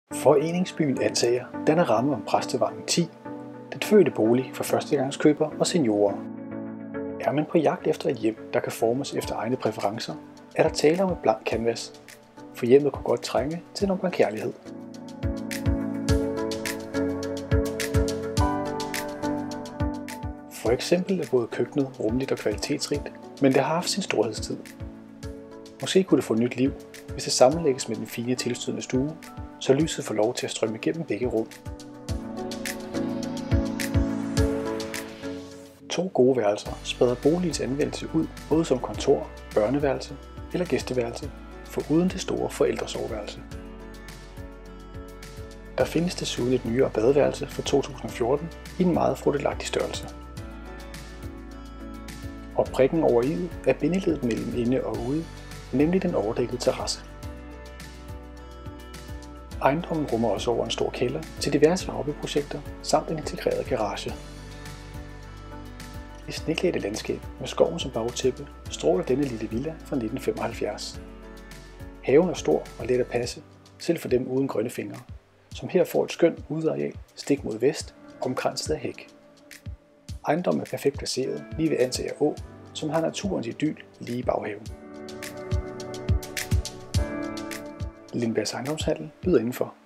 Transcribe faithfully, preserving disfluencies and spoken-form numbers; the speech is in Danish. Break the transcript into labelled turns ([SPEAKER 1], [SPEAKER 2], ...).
[SPEAKER 1] Foreningsbyen Ansager danner ramme om Præstevangen ti, den fødte bolig for førstegangskøbere og seniorer. Er man på jagt efter et hjem, der kan formes efter egne præferencer, er der tale om et blank canvas, for hjemmet kunne godt trænge til noget kærlighed. For eksempel er både køkkenet rummeligt og kvalitetsrigt, men det har haft sin storhedstid. Måske kunne det få nyt liv, hvis det sammenlægges med den fine tilstødende stue, så lyset får lov til at strømme igennem begge rum. To gode værelser spreder boligens anvendelse ud både som kontor, børneværelse eller gæsteværelse, foruden det store forældresoveværelse. Der findes desuden et nyere badeværelse fra to tusind og fjorten i en meget fordelagtig størrelse. Og prikken over i'et er bindeledet mellem inde og ude, nemlig den overdækkede terrasse. Ejendommen rummer også over en stor kælder til diverse hobbyprojekter samt en integreret garage. I sneklædte landskab med skoven som bagtæppe stråler denne lille villa fra nitten femoghalvfjerds. Haven er stor og let at passe, selv for dem uden grønne fingre, som her får et skønt udeareal stik mod vest, omkranset af hæk. Ejendommen er perfekt placeret lige ved Ansager Å, som har naturens idyl lige i baghaven. Lindbergs Ejendomshandel byder indenfor.